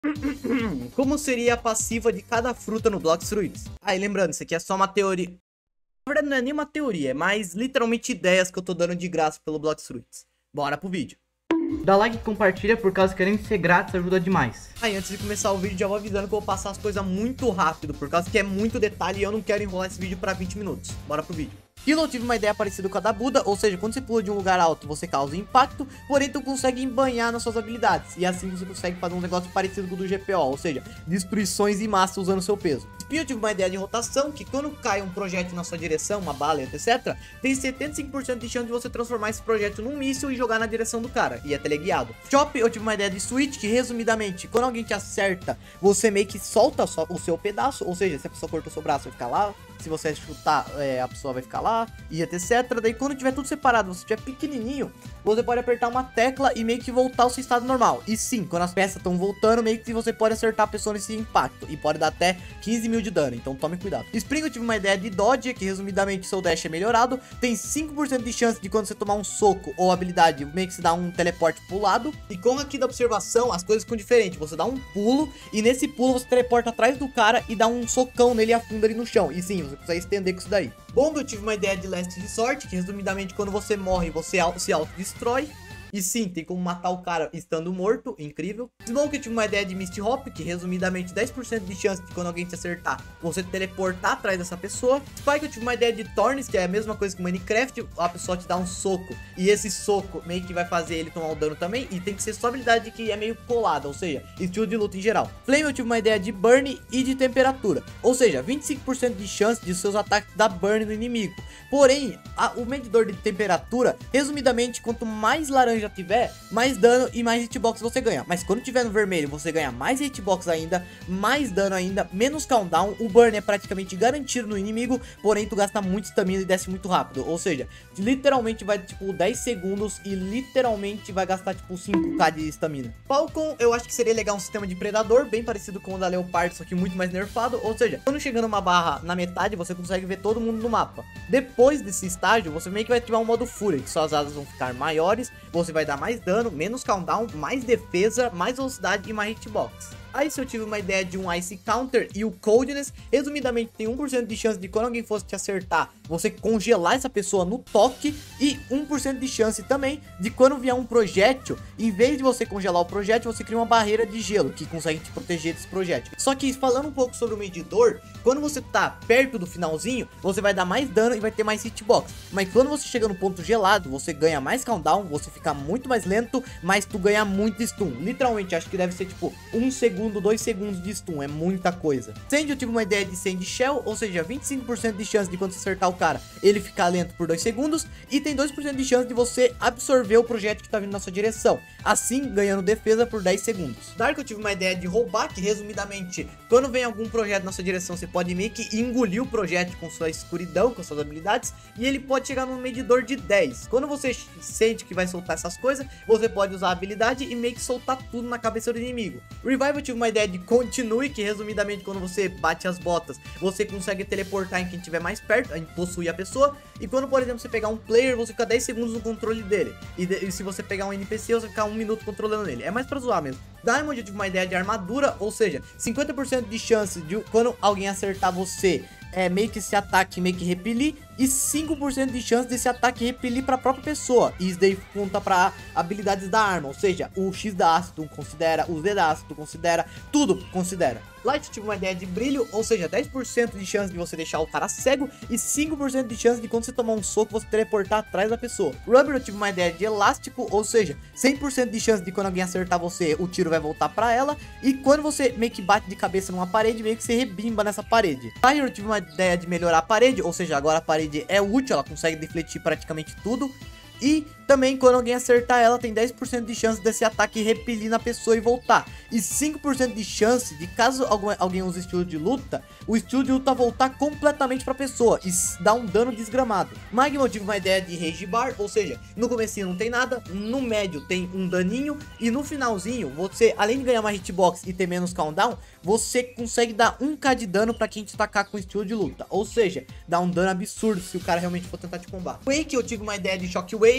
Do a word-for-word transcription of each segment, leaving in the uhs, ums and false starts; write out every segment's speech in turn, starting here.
Como seria a passiva de cada fruta no Blox Fruits? Aí, lembrando, isso aqui é só uma teoria. Na verdade, não é nem uma teoria, é mais literalmente ideias que eu tô dando de graça pelo Blox Fruits. Bora pro vídeo. Dá like e compartilha, por causa que além de ser grátis, ajuda demais. Aí, antes de começar o vídeo, já vou avisando que eu vou passar as coisas muito rápido, por causa que é muito detalhe e eu não quero enrolar esse vídeo pra vinte minutos. Bora pro vídeo. Kilo, eu tive uma ideia parecida com a da Buda, ou seja, quando você pula de um lugar alto, você causa impacto, porém tu consegue embanhar nas suas habilidades, e assim você consegue fazer um negócio parecido com o do G P O, ou seja, destruições em massa usando seu peso. Eu tive uma ideia de rotação, que quando cai um projétil na sua direção, uma bala, etcétera, tem setenta e cinco por cento de chance de você transformar esse projétil num míssil e jogar na direção do cara, e é teleguiado. Chop, eu tive uma ideia de switch, que resumidamente, quando alguém te acerta, você meio que solta só o seu pedaço, ou seja, se a pessoa cortou seu braço, vai ficar lá. Se você chutar, é, a pessoa vai ficar lá, e etcétera. Daí quando tiver tudo separado, você tiver pequenininho, você pode apertar uma tecla e meio que voltar ao seu estado normal. E sim, quando as peças estão voltando, meio que você pode acertar a pessoa nesse impacto, e pode dar até quinze mil de dano, então tome cuidado. Spring, eu tive uma ideia de dodge, que resumidamente seu dash é melhorado, tem cinco por cento de chance de quando você tomar um soco ou habilidade, meio que se dá um teleporte pro lado. E com aqui da observação, as coisas ficam diferentes, você dá um pulo, e nesse pulo você teleporta atrás do cara e dá um socão nele e afunda ele no chão. E sim, você consegue estender com isso daí. Bomba, eu tive uma ideia de last resort, que resumidamente quando você morre, você se autodestrói. E sim, tem como matar o cara estando morto, incrível. Smoke, eu tive uma ideia de Misty Hop, que resumidamente dez por cento de chance de quando alguém te acertar, você teleportar atrás dessa pessoa. Spike, eu tive uma ideia de Thorns, que é a mesma coisa que Minecraft, a pessoa te dá um soco, e esse soco meio que vai fazer ele tomar o dano também, e tem que ser só habilidade que é meio colada, ou seja, estilo de luta em geral. Flame, eu tive uma ideia de Burn e de temperatura, ou seja, vinte e cinco por cento de chance de seus ataques dar Burn no inimigo. Porém, a, o medidor de temperatura, resumidamente, quanto mais laranja já tiver, mais dano e mais hitbox você ganha. Mas quando tiver no vermelho, você ganha mais hitbox ainda, mais dano ainda, menos cooldown. O burn é praticamente garantido no inimigo, porém tu gasta muito stamina e desce muito rápido. Ou seja, literalmente vai tipo dez segundos e literalmente vai gastar tipo cinco k de stamina. Falcon, eu acho que seria legal um sistema de predador, bem parecido com o da Leopard, só que muito mais nerfado. Ou seja, quando chegando uma barra na metade, você consegue ver todo mundo no mapa. Depois desse estágio, você meio que vai ativar um modo fúria, que suas asas vão ficar maiores, você vai dar mais dano, menos cooldown, mais defesa, mais velocidade e mais hitbox. Aí se eu tive uma ideia de um Ice Counter e o Coldness, resumidamente tem um por cento de chance de quando alguém fosse te acertar, você congelar essa pessoa no toque, e um por cento de chance também de quando vier um projétil, em vez de você congelar o projétil, você cria uma barreira de gelo que consegue te proteger desse projétil. Só que falando um pouco sobre o medidor, quando você tá perto do finalzinho, você vai dar mais dano e vai ter mais hitbox. Mas quando você chega no ponto gelado, você ganha mais cooldown, você fica muito mais lento, mas tu ganha muito stun. Literalmente, acho que deve ser tipo um segundo, dois segundos de stun, é muita coisa. Sand, eu tive uma ideia de Sand Shell, ou seja, vinte e cinco por cento de chance de quando você acertar o cara, ele ficar lento por dois segundos, e tem dois por cento de chance de você absorver o projétil que tá vindo na sua direção, assim ganhando defesa por dez segundos. Dark, eu tive uma ideia de roubar, que resumidamente, quando vem algum projeto na sua direção, você pode meio que engolir o projétil com sua escuridão, com suas habilidades, e ele pode chegar num medidor de dez. Quando você sente que vai soltar essas coisas, você pode usar a habilidade e meio que soltar tudo na cabeça do inimigo. Revive, eu tive uma ideia de continue, que resumidamente quando você bate as botas, você consegue teleportar em quem estiver mais perto, possuir a pessoa, e quando por exemplo você pegar um player, você fica dez segundos no controle dele, e, de, e se você pegar um N P C, você fica um minuto controlando ele. É mais pra zoar mesmo. Diamond, eu tive uma ideia de armadura, ou seja, cinquenta por cento de chance de quando alguém acertar você, é meio que esse ataque meio que repelir, e cinco por cento de chance desse ataque repelir para a própria pessoa. E isso daí conta para habilidades da arma, ou seja, o X da ácido considera, o Z da ácido considera, tudo considera. Light, eu tive uma ideia de brilho, ou seja, dez por cento de chance de você deixar o cara cego e cinco por cento de chance de quando você tomar um soco você teleportar atrás da pessoa. Rubber, eu tive uma ideia de elástico, ou seja, cem por cento de chance de quando alguém acertar você, o tiro vai voltar para ela, e quando você meio que bate de cabeça numa parede, meio que você rebimba nessa parede. Fire, eu tive uma ideia de melhorar a parede, ou seja, agora a parede é útil, ela consegue defletir praticamente tudo. E também quando alguém acertar ela, tem dez por cento de chance desse ataque repelir na pessoa e voltar. E cinco por cento de chance de caso alguém use estilo de luta, o estilo de luta voltar completamente pra pessoa e dar um dano desgramado. Magma, eu tive uma ideia de Rage Bar, ou seja, no comecinho não tem nada, no médio tem um daninho, e no finalzinho, você, além de ganhar uma hitbox e ter menos cooldown, você consegue dar um k de dano pra quem te atacar com estilo de luta. Ou seja, dá um dano absurdo se o cara realmente for tentar te combater. Quake, eu tive uma ideia de Shockwave, ou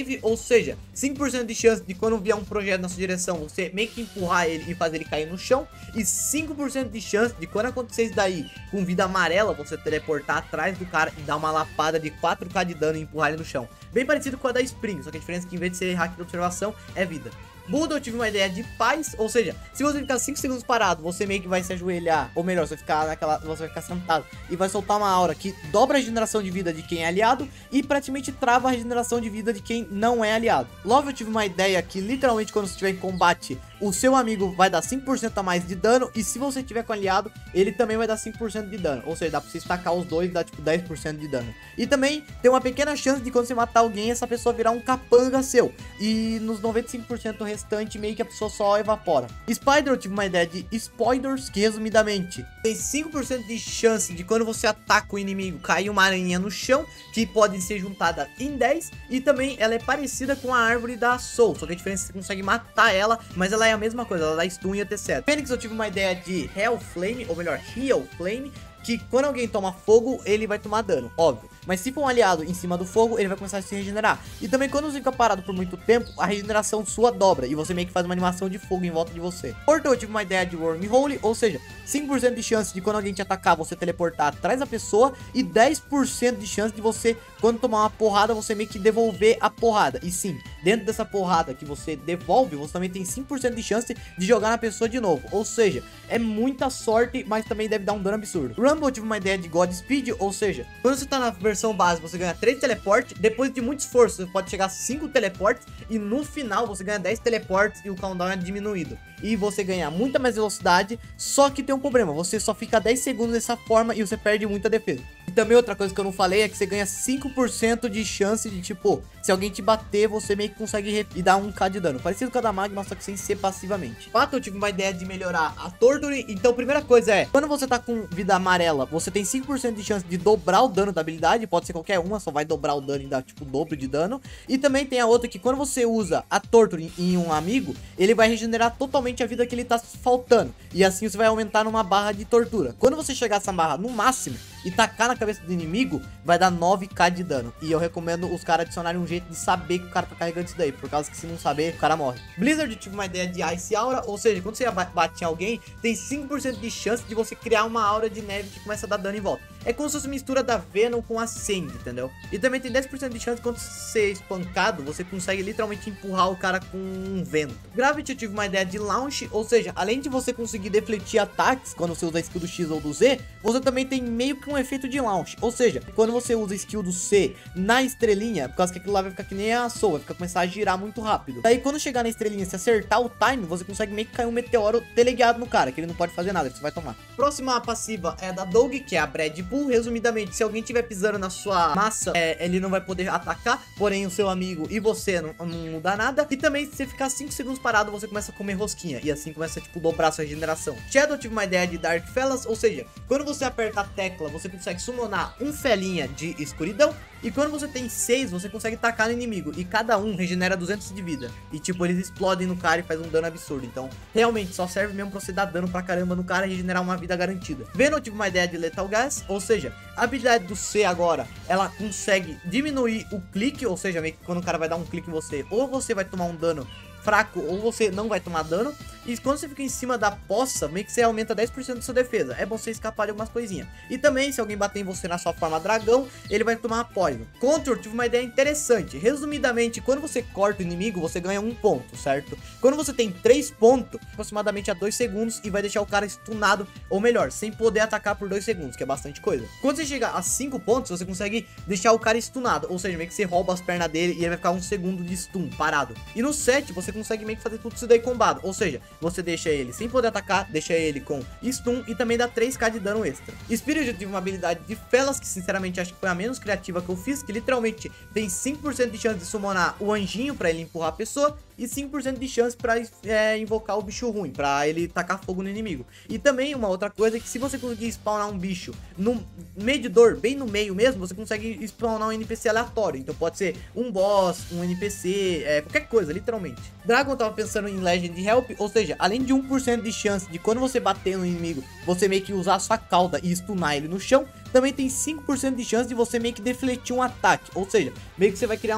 seja, cinco por cento de chance de quando vier um projeto na sua direção, você meio que empurrar ele e fazer ele cair no chão, e cinco por cento de chance de quando acontecer isso daí, com vida amarela, você teleportar atrás do cara e dar uma lapada de quatro K de dano e empurrar ele no chão. Bem parecido com a da Spring, só que a diferença é que em vez de ser hack de observação, é vida. Buda, eu tive uma ideia de paz, ou seja, se você ficar cinco segundos parado, você meio que vai se ajoelhar, ou melhor, você ficar naquela, você vai ficar sentado e vai soltar uma aura que dobra a regeneração de vida de quem é aliado e praticamente trava a regeneração de vida de quem não é aliado. Logo, eu tive uma ideia que literalmente quando você estiver em combate, o seu amigo vai dar cinco por cento a mais de dano, e se você tiver com aliado, ele também vai dar cinco por cento de dano, ou seja, dá pra você estacar os dois e dar tipo dez por cento de dano. E também tem uma pequena chance de quando você matar alguém, essa pessoa virar um capanga seu, e nos noventa e cinco por cento restante meio que a pessoa só evapora. Spider, eu tive uma ideia de spoilers, que resumidamente tem cinco por cento de chance de quando você ataca o inimigo cair uma aranha no chão, que pode ser juntada em dez, e também ela é parecida com a árvore da Soul, só que a diferença é que você consegue matar ela, mas ela é a mesma coisa, ela dá stun e etcétera. Fênix, eu tive uma ideia de Hell Flame, ou melhor, Heal Flame, que quando alguém toma fogo, ele vai tomar dano, óbvio. Mas se for um aliado em cima do fogo, ele vai começar a se regenerar. E também quando você fica parado por muito tempo, a regeneração sua dobra, e você meio que faz uma animação de fogo em volta de você. Portanto, eu tive uma ideia de Wormhole, ou seja, cinco por cento de chance de quando alguém te atacar, você teleportar atrás da pessoa, e dez por cento de chance de você, quando tomar uma porrada, você meio que devolver a porrada. E sim, dentro dessa porrada que você devolve, você também tem cinco por cento de chance de jogar na pessoa de novo. Ou seja, é muita sorte, mas também deve dar um dano absurdo. Rumble, eu tive uma ideia de Godspeed, ou seja, quando você tá na versão base, você ganha três teleportes, depois de muito esforço, você pode chegar a cinco teleportes, e no final você ganha dez teleportes e o cooldown é diminuído. E você ganha muita mais velocidade, só que tem um problema, você só fica dez segundos dessa forma e você perde muita defesa. E também outra coisa que eu não falei é que você ganha cinco por cento de chance de, tipo, se alguém te bater, você meio que consegue e dar um K de dano. Parecido com a da Magma, só que sem ser passivamente. Fato, eu tive uma ideia de melhorar a Torture. Então, primeira coisa é, quando você tá com vida amarela, você tem cinco por cento de chance de dobrar o dano da habilidade. Pode ser qualquer uma, só vai dobrar o dano e dar, tipo, o dobro de dano. E também tem a outra que quando você usa a Torture em um amigo, ele vai regenerar totalmente a vida que ele tá faltando. E assim você vai aumentar numa barra de tortura. Quando você chegar essa barra no máximo e tacar na cabeça do inimigo, vai dar nove K de dano. E eu recomendo os caras adicionarem um jeito de saber que o cara tá carregando isso daí, por causa que se não saber, o cara morre. Blizzard, tive uma ideia de Ice Aura, ou seja, quando você bate em alguém, tem cinco por cento de chance de você criar uma aura de neve que começa a dar dano em volta. É como se fosse mistura da Venom com a Sand, entendeu? E também tem dez por cento de chance de quando você é espancado, você consegue literalmente empurrar o cara com um vento. Gravity, eu tive uma ideia de Launch, ou seja, além de você conseguir defletir ataques quando você usa a skill do X ou do Z, você também tem meio que um efeito de Launch. Ou seja, quando você usa a skill do C na estrelinha, por causa que aquilo lá vai ficar que nem a Soul, vai ficar, começar a girar muito rápido. Daí quando chegar na estrelinha, se acertar o time, você consegue meio que cair um meteoro teleguiado no cara, que ele não pode fazer nada, ele só vai tomar. Próxima passiva é da Dog, que é a Brad Bull. Resumidamente, se alguém estiver pisando na sua massa, é, ele não vai poder atacar, porém o seu amigo e você não, não muda nada. E também, se você ficar cinco segundos parado, você começa a comer rosquinha, e assim começa a, tipo, dobrar a sua regeneração. Shadow, tive uma ideia de Dark Fellas, ou seja, quando você aperta a tecla, você consegue summonar um felinha de escuridão, e quando você tem seis, você consegue tacar no inimigo, e cada um regenera duzentos de vida. E tipo, eles explodem no cara e faz um dano absurdo. Então, realmente, só serve mesmo pra você dar dano pra caramba no cara e regenerar uma vida garantida. Venom, tive uma ideia de Lethal Gas, ou seja, a habilidade do C agora, ela consegue diminuir o clique, ou seja, meio que quando o cara vai dar um clique em você, ou você vai tomar um dano fraco, ou você não vai tomar dano. E quando você fica em cima da poça, meio que você aumenta dez por cento da sua defesa. É bom você escapar de algumas coisinhas. E também, se alguém bater em você na sua forma dragão, ele vai tomar poison. Control, tive uma ideia interessante. Resumidamente, quando você corta o inimigo, você ganha um ponto, certo? Quando você tem três pontos, aproximadamente a dois segundos, e vai deixar o cara stunado, ou melhor, sem poder atacar por dois segundos, que é bastante coisa. Quando você chegar a cinco pontos, você consegue deixar o cara stunado, ou seja, meio que você rouba as pernas dele e ele vai ficar um segundo de stun, parado. E no sete, você consegue meio que fazer tudo isso daí combado, ou seja, você deixa ele sem poder atacar, deixa ele com stun e também dá três K de dano extra. Spirit, eu tive uma habilidade de Fellas, que sinceramente acho que foi a menos criativa que eu fiz, que literalmente tem cinco por cento de chance de summonar o anjinho pra ele empurrar a pessoa, e cinco por cento de chance pra é, invocar o bicho ruim, pra ele tacar fogo no inimigo. E também uma outra coisa é que se você conseguir spawnar um bicho no medidor, bem no meio mesmo, você consegue spawnar um N P C aleatório. Então pode ser um boss, um N P C, é, qualquer coisa, literalmente. Dragon, tava pensando em Legend Help, ou seja, além de um por cento de chance de quando você bater no inimigo, você meio que usar a sua cauda e stunar ele no chão, também tem cinco por cento de chance de você meio que defletir um ataque. Ou seja, meio que você vai criar uma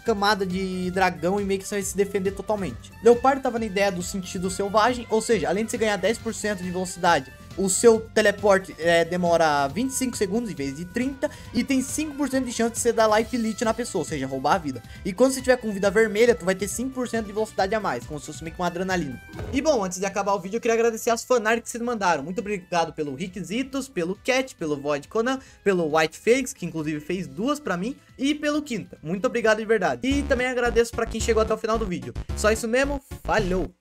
camada de dragão e meio que você vai se defender totalmente. Leopardo tava na ideia do sentido selvagem, ou seja, além de você ganhar dez por cento de velocidade, o seu teleporte é, demora vinte e cinco segundos em vez de trinta. E tem cinco por cento de chance de você dar life elite na pessoa, ou seja, roubar a vida. E quando você tiver com vida vermelha, tu vai ter cinco por cento de velocidade a mais, como se fosse meio que uma adrenalina. E bom, antes de acabar o vídeo, eu queria agradecer as fanarts que vocês mandaram. Muito obrigado pelo Riquisitos, pelo Cat, pelo Void Conan, pelo White Felix, que inclusive fez duas pra mim, e pelo Quinta. Muito obrigado de verdade. E também agradeço pra quem chegou até o final do vídeo. Só isso mesmo, falhou!